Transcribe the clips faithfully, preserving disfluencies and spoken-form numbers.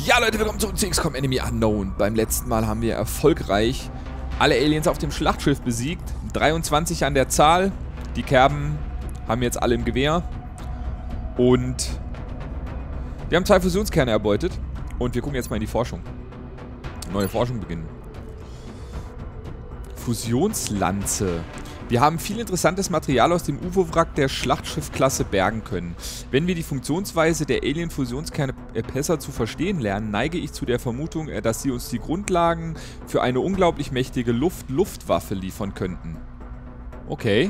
Ja Leute, willkommen zurück zu X COM Enemy Unknown. Beim letzten Mal haben wir erfolgreich alle Aliens auf dem Schlachtschiff besiegt. dreiundzwanzig an der Zahl. Die Kerben haben jetzt alle im Gewehr. Und wir haben zwei Fusionskerne erbeutet. Und wir gucken jetzt mal in die Forschung. Neue Forschung beginnen. Fusionslanze. Wir haben viel interessantes Material aus dem U F O-Wrack der Schlachtschiffklasse bergen können. Wenn wir die Funktionsweise der Alien-Fusionskerne besser zu verstehen lernen, neige ich zu der Vermutung, dass sie uns die Grundlagen für eine unglaublich mächtige Luft-Luft-Waffe liefern könnten. Okay.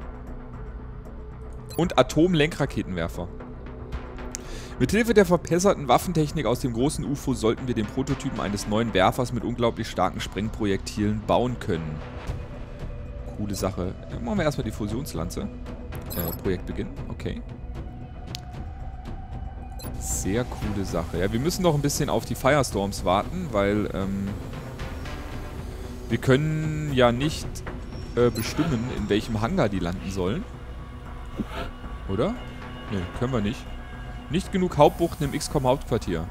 Und Atom-Lenkraketenwerfer. Mithilfe der verbesserten Waffentechnik aus dem großen U F O sollten wir den Prototypen eines neuen Werfers mit unglaublich starken Sprengprojektilen bauen können. Coole Sache. Dann machen wir erstmal die Fusionslanze. Äh, Projekt beginnen. Okay. Sehr coole Sache. Ja, wir müssen noch ein bisschen auf die Firestorms warten, weil ähm, wir können ja nicht äh, bestimmen, in welchem Hangar die landen sollen. Oder? Ne, können wir nicht. Nicht genug Hauptbuchten im X COM Hauptquartier.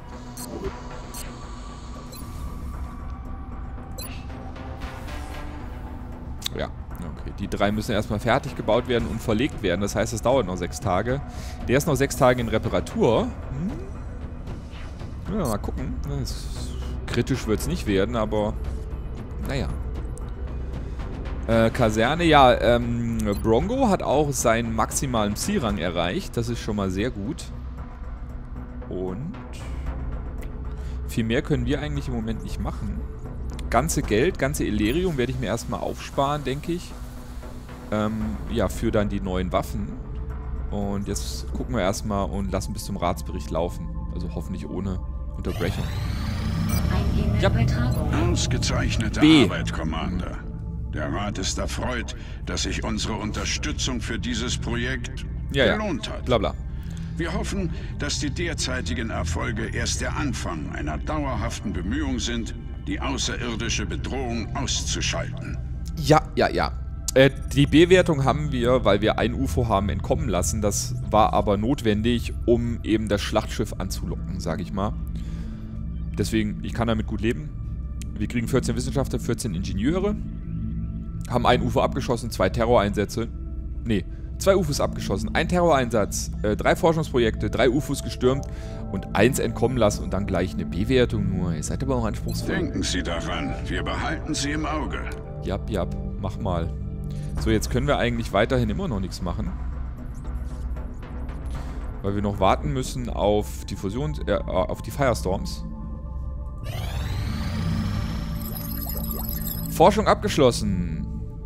Ja, okay. Die drei müssen erstmal fertig gebaut werden und verlegt werden. Das heißt, es dauert noch sechs Tage. Der ist noch sechs Tage in Reparatur. Hm. Ja, mal gucken. Das kritisch wird es nicht werden, aber naja. Äh, Kaserne, ja, ähm, Brongo hat auch seinen maximalen Psi-Rang erreicht. Das ist schon mal sehr gut. Und viel mehr können wir eigentlich im Moment nicht machen. Ganze Geld, ganze Elerium werde ich mir erstmal aufsparen, denke ich. Ähm, ja, für dann die neuen Waffen. Und jetzt gucken wir erstmal und lassen bis zum Ratsbericht laufen. Also hoffentlich ohne Unterbrechung. Ja. Ausgezeichnete B. Arbeit, Commander. Der Rat ist erfreut, dass sich unsere Unterstützung für dieses Projekt ja, gelohnt ja. hat. Blabla. Wir hoffen, dass die derzeitigen Erfolge erst der Anfang einer dauerhaften Bemühung sind, die außerirdische Bedrohung auszuschalten. Ja, ja, ja. Äh, die B-Wertung haben wir, weil wir ein U F O haben entkommen lassen. Das war aber notwendig, um eben das Schlachtschiff anzulocken, sage ich mal. Deswegen, ich kann damit gut leben. Wir kriegen vierzehn Wissenschaftler, vierzehn Ingenieure. Haben ein U F O abgeschossen, zwei Terroreinsätze. Nee, zwei U F Os abgeschossen, ein Terroreinsatz, äh, drei Forschungsprojekte, drei U F Os gestürmt und eins entkommen lassen und dann gleich eine B-Wertung nur. Ihr seid aber auch anspruchsvoll. Denken Sie daran, wir behalten Sie im Auge. Jap, jap, mach mal. So, jetzt können wir eigentlich weiterhin immer noch nichts machen. Weil wir noch warten müssen auf die Fusion, äh, auf die Firestorms. Forschung abgeschlossen.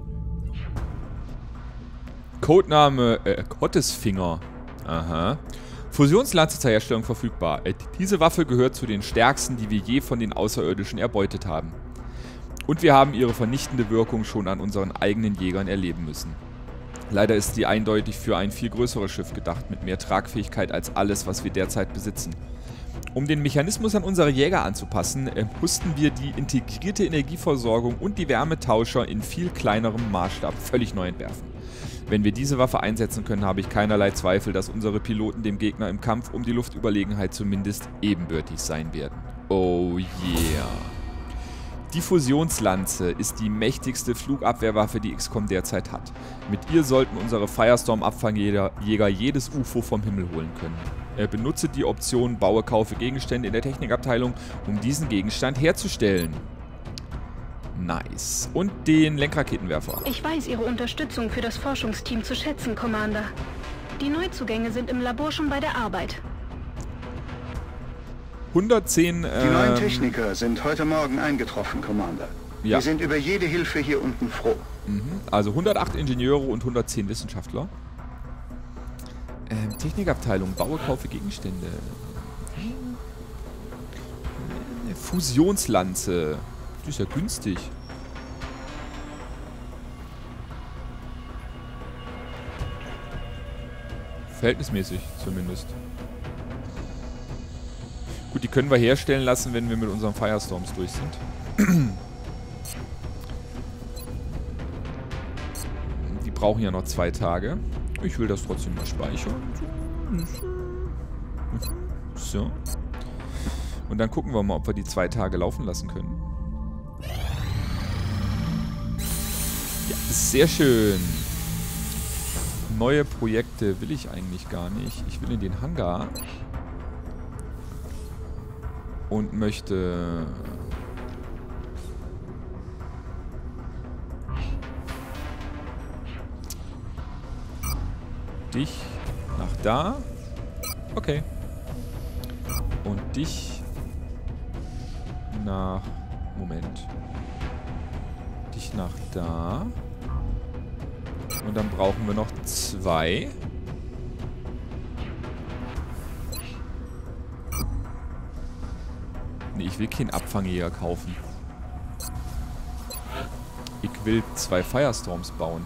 Codename äh, Gottesfinger. Aha. Fusionslanze zur Herstellung verfügbar. Äh, diese Waffe gehört zu den stärksten, die wir je von den Außerirdischen erbeutet haben. Und wir haben ihre vernichtende Wirkung schon an unseren eigenen Jägern erleben müssen. Leider ist sie eindeutig für ein viel größeres Schiff gedacht, mit mehr Tragfähigkeit als alles, was wir derzeit besitzen. Um den Mechanismus an unsere Jäger anzupassen, äh, mussten wir die integrierte Energieversorgung und die Wärmetauscher in viel kleinerem Maßstab völlig neu entwerfen. Wenn wir diese Waffe einsetzen können, habe ich keinerlei Zweifel, dass unsere Piloten dem Gegner im Kampf um die Luftüberlegenheit zumindest ebenbürtig sein werden. Oh yeah. Die Fusionslanze ist die mächtigste Flugabwehrwaffe, die X COM derzeit hat. Mit ihr sollten unsere Firestorm-Abfangjäger jedes U F O vom Himmel holen können. Er benutze die Option Baue, kaufe Gegenstände in der Technikabteilung, um diesen Gegenstand herzustellen. Nice. Und den Lenkraketenwerfer. Ich weiß Ihre Unterstützung für das Forschungsteam zu schätzen, Commander. Die Neuzugänge sind im Labor schon bei der Arbeit. hundertzehn... Ähm, Die neuen Techniker sind heute Morgen eingetroffen, Commander. Ja. Wir sind über jede Hilfe hier unten froh. Mhm. Also hundertacht Ingenieure und hundertzehn Wissenschaftler. Ähm, Technikabteilung, baue, kaufe Gegenstände. Fusionslanze. Die ist ja günstig. Verhältnismäßig zumindest. Gut, die können wir herstellen lassen, wenn wir mit unseren Firestorms durch sind. Die brauchen ja noch zwei Tage. Ich will das trotzdem mal speichern. So. Und dann gucken wir mal, ob wir die zwei Tage laufen lassen können. Ja, sehr schön. Neue Projekte will ich eigentlich gar nicht. Ich will in den Hangar. Und möchte... dich nach da. Okay. Und dich nach... Moment. Dich nach da. Und dann brauchen wir noch zwei. Nee, ich will keinen Abfangjäger kaufen. Ich will zwei Firestorms bauen.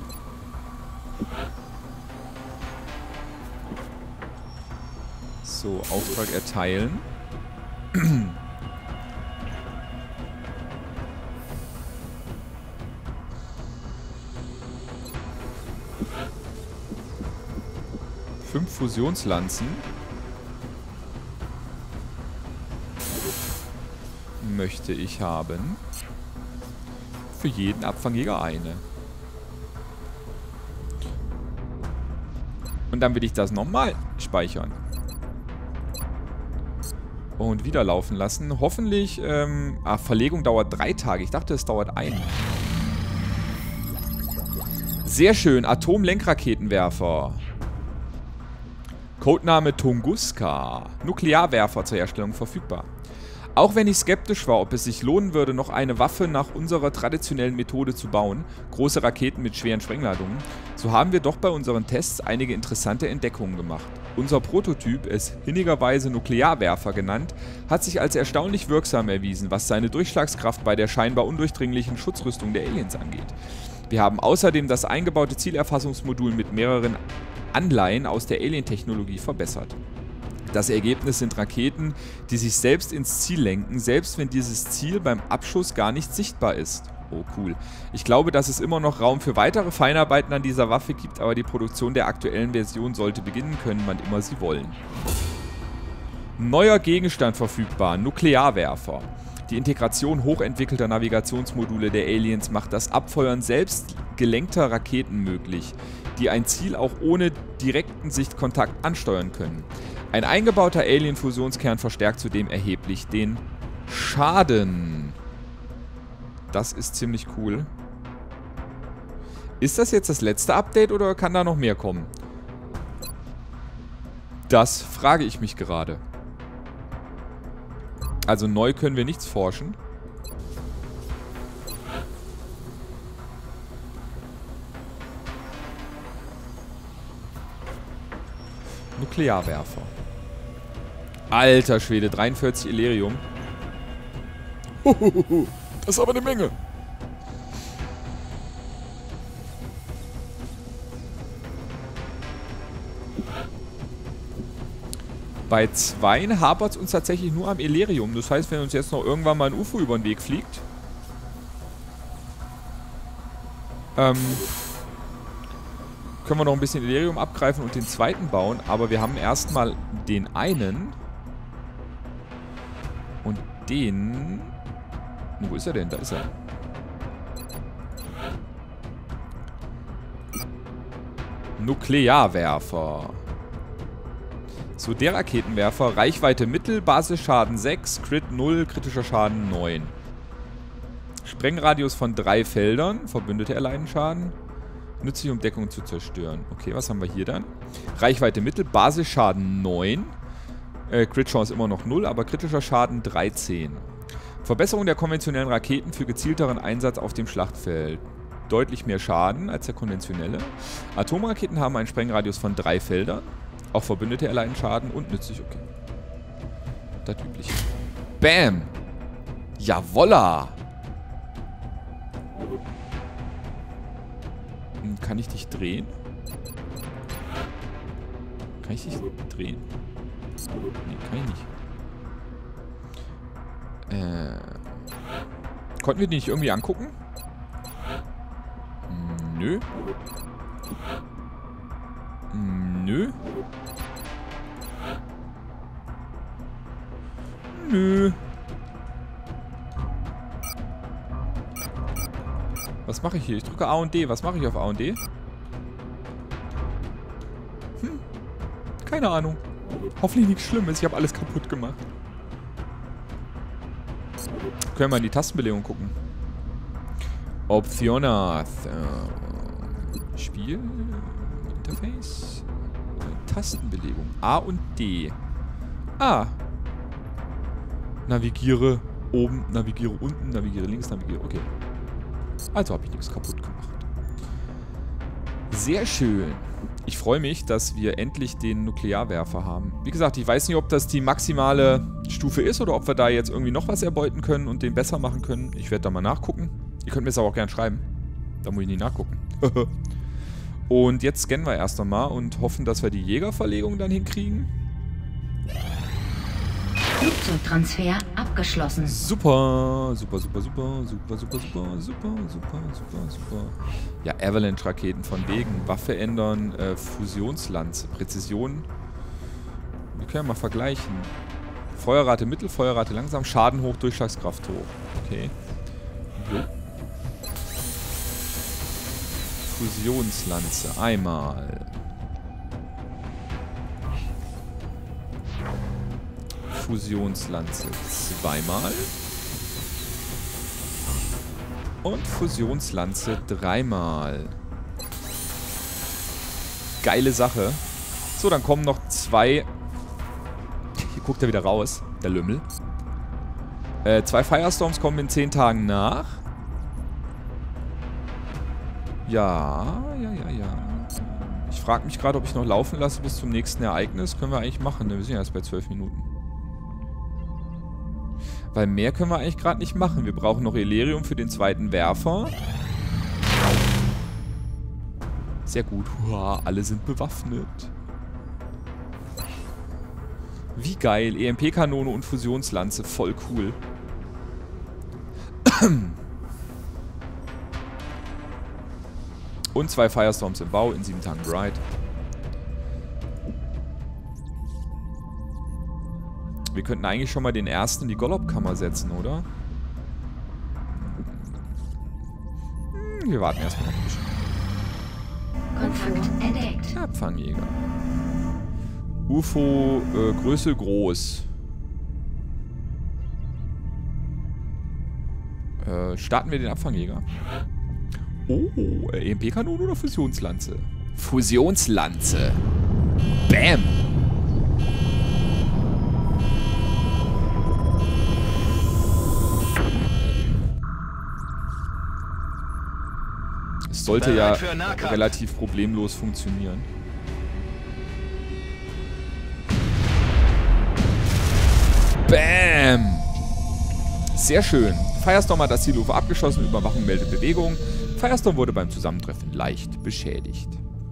So, Auftrag erteilen. Fünf Fusionslanzen. Möchte ich haben. Für jeden Abfangjäger eine. Und dann will ich das nochmal speichern. Und wieder laufen lassen. Hoffentlich, ähm... Ah, Verlegung dauert drei Tage. Ich dachte, es dauert einen. Sehr schön. Atomlenkraketenwerfer. Codename Tunguska. Nuklearwerfer zur Herstellung verfügbar. Auch wenn ich skeptisch war, ob es sich lohnen würde, noch eine Waffe nach unserer traditionellen Methode zu bauen, große Raketen mit schweren Sprengladungen, so haben wir doch bei unseren Tests einige interessante Entdeckungen gemacht. Unser Prototyp, es hinnigerweise Nuklearwerfer genannt, hat sich als erstaunlich wirksam erwiesen, was seine Durchschlagskraft bei der scheinbar undurchdringlichen Schutzrüstung der Aliens angeht. Wir haben außerdem das eingebaute Zielerfassungsmodul mit mehreren Anleihen aus der Alien-Technologie verbessert. Das Ergebnis sind Raketen, die sich selbst ins Ziel lenken, selbst wenn dieses Ziel beim Abschuss gar nicht sichtbar ist. Oh, cool. Ich glaube, dass es immer noch Raum für weitere Feinarbeiten an dieser Waffe gibt, aber die Produktion der aktuellen Version sollte beginnen können, wann immer sie wollen. Neuer Gegenstand verfügbar, Nuklearwerfer. Die Integration hochentwickelter Navigationsmodule der Aliens macht das Abfeuern selbst gelenkter Raketen möglich, die ein Ziel auch ohne direkten Sichtkontakt ansteuern können. Ein eingebauter Alien-Fusionskern verstärkt zudem erheblich den Schaden. Das ist ziemlich cool. Ist das jetzt das letzte Update oder kann da noch mehr kommen? Das frage ich mich gerade. Also neu können wir nichts forschen. Nuklearwerfer. Alter Schwede, dreiundvierzig Elerium. Huhuhu, das ist aber eine Menge. Bei zweien hapert es uns tatsächlich nur am Elerium. Das heißt, wenn uns jetzt noch irgendwann mal ein U F O über den Weg fliegt, ähm, können wir noch ein bisschen Elerium abgreifen und den zweiten bauen. Aber wir haben erstmal den einen. Und den... Wo ist er denn? Da ist er. Nuklearwerfer. So, der Raketenwerfer. Reichweite Mittel, Basisschaden sechs, Crit null, kritischer Schaden neun. Sprengradius von drei Feldern. Verbündete erleiden Schaden. Nützlich, um Deckung zu zerstören. Okay, was haben wir hier dann? Reichweite Mittel, Basisschaden neun. Äh, Crit-Chance immer noch null, aber kritischer Schaden dreizehn. Verbesserung der konventionellen Raketen für gezielteren Einsatz auf dem Schlachtfeld. Deutlich mehr Schaden als der konventionelle. Atomraketen haben einen Sprengradius von drei Feldern. Auch Verbündete erleiden Schaden und nützlich, okay. Das übliche. Bam! Jawolla! Kann ich dich drehen? Kann ich dich drehen? Nee, kann ich nicht. Äh. Konnten wir die nicht irgendwie angucken? Nö. Nö. Menü. Was mache ich hier? Ich drücke A und D. Was mache ich auf A und D? Hm. Keine Ahnung. Hoffentlich nichts Schlimmes. Ich habe alles kaputt gemacht. Können wir mal in die Tastenbelegung gucken. Optionath. Äh, Spiel. Interface. Tastenbelegung. A und D. Ah. Navigiere oben, navigiere unten, navigiere links, navigiere. Okay. Also habe ich nichts kaputt gemacht. Sehr schön. Ich freue mich, dass wir endlich den Nuklearwerfer haben. Wie gesagt, ich weiß nicht, ob das die maximale Stufe ist oder ob wir da jetzt irgendwie noch was erbeuten können und den besser machen können. Ich werde da mal nachgucken. Ihr könnt mir das aber auch gerne schreiben. Da muss ich nicht nachgucken. Und jetzt scannen wir erst einmal und hoffen, dass wir die Jägerverlegung dann hinkriegen. Flugzeugtransfer abgeschlossen. Super, super, super, super, super, super, super, super, super, super, super. Ja, Avalanche-Raketen von wegen. Waffe ändern, äh, Fusionslanze, Präzision. Wir können ja mal vergleichen. Feuerrate mittel, Feuerrate langsam, Schaden hoch, Durchschlagskraft hoch. Okay. Jo. Fusionslanze, einmal. Fusionslanze zweimal. Und Fusionslanze dreimal. Geile Sache. So, dann kommen noch zwei... Hier guckt er wieder raus, der Lümmel. Äh, zwei Firestorms kommen in zehn Tagen nach. Ja, ja, ja, ja. Ich frage mich gerade, ob ich noch laufen lasse bis zum nächsten Ereignis. Können wir eigentlich machen, ne? Wir sind ja erst bei zwölf Minuten. Weil mehr können wir eigentlich gerade nicht machen. Wir brauchen noch Elerium für den zweiten Werfer. Sehr gut. Hurra, alle sind bewaffnet. Wie geil. E M P-Kanone und Fusionslanze. Voll cool. Und zwei Firestorms im Bau in sieben Tagen Bright. Wir könnten eigentlich schon mal den ersten in die Golop-Kammer setzen, oder? Hm, wir warten erstmal noch ein bisschen. Kontakt entdeckt. Abfangjäger. U F O, äh, Größe groß. Äh, starten wir den Abfangjäger. Oh, äh, E M P-Kanone oder Fusionslanze? Fusionslanze. Bam! Es sollte ja relativ problemlos funktionieren. Bam! Sehr schön. Firestorm hat das Zielhofer abgeschossen, Überwachung meldet Bewegung. Firestorm wurde beim Zusammentreffen leicht beschädigt.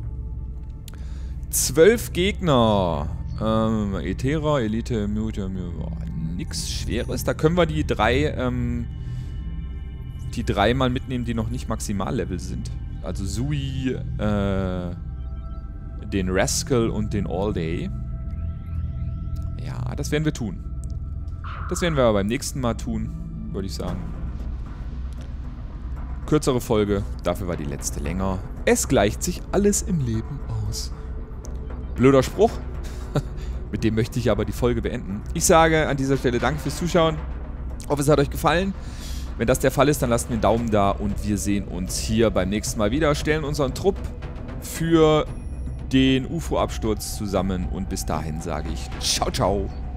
Zwölf Gegner. Ähm, Etera, Elite, Mute, oh, nix Schweres. Da können wir die drei, ähm, die drei mal mitnehmen, die noch nicht Maximallevel sind. Also Sui, äh, den Rascal und den All Day. Ja, das werden wir tun. Das werden wir aber beim nächsten Mal tun, würde ich sagen. Kürzere Folge, dafür war die letzte länger. Es gleicht sich alles im Leben aus. Blöder Spruch. Mit dem möchte ich aber die Folge beenden. Ich sage an dieser Stelle danke fürs Zuschauen. Ich hoffe, es hat euch gefallen. Wenn das der Fall ist, dann lasst mir einen Daumen da und wir sehen uns hier beim nächsten Mal wieder. Stellen unseren Trupp für den U F O-Absturz zusammen und bis dahin sage ich ciao, ciao.